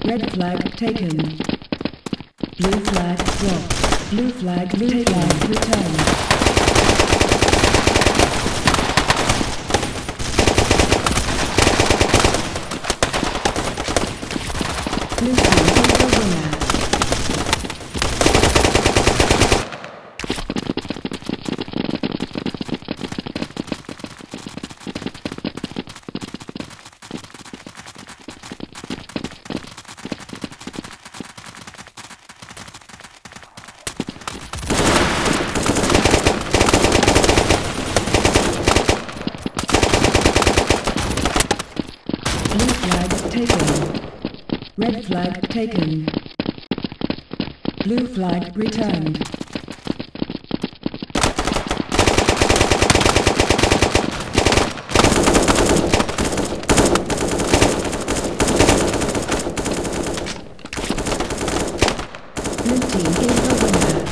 Red flag taken. Blue flag dropped. Blue flag taken. Returned. Blue team is the winner. Blue flag taken. Red flag taken. Blue flag returned. Blue team is the winner.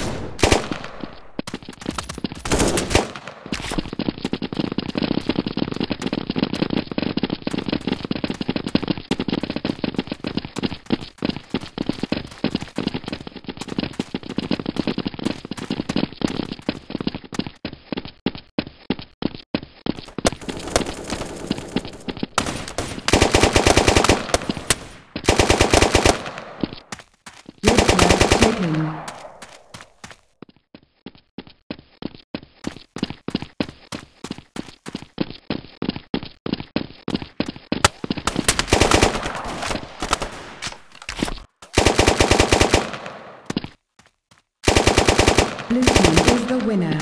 Blue team is the winner.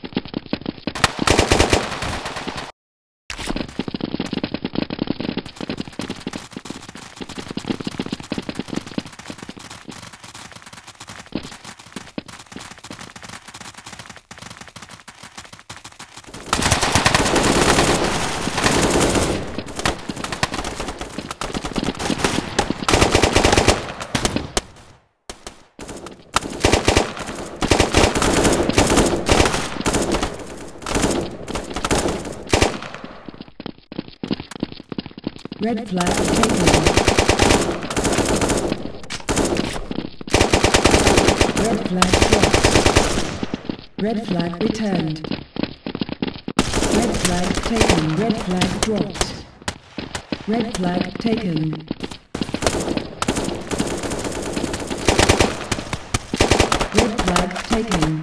Red flag taken. Red flag dropped. Red flag returned. Red flag taken. Red flag dropped. Red flag taken. Red flag taken.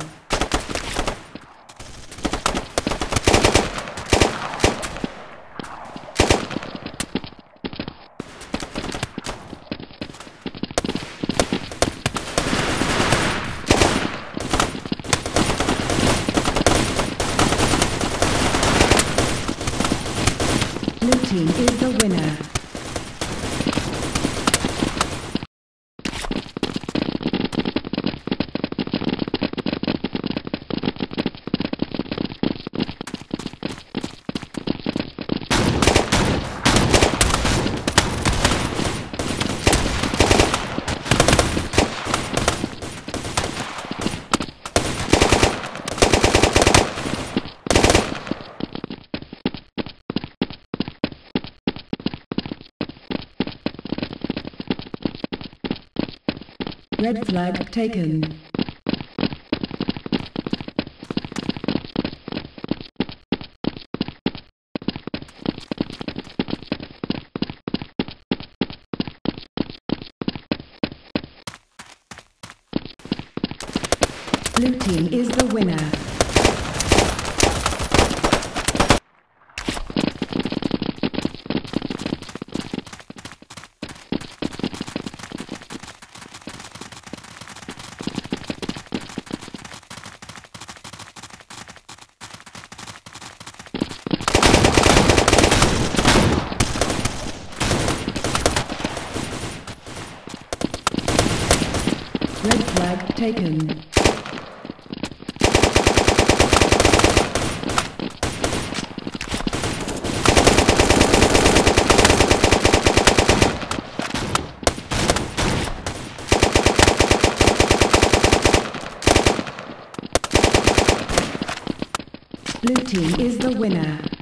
Blue team is the winner. Red flag taken. Blue team is the winner. Red flag taken. Blue team is the winner.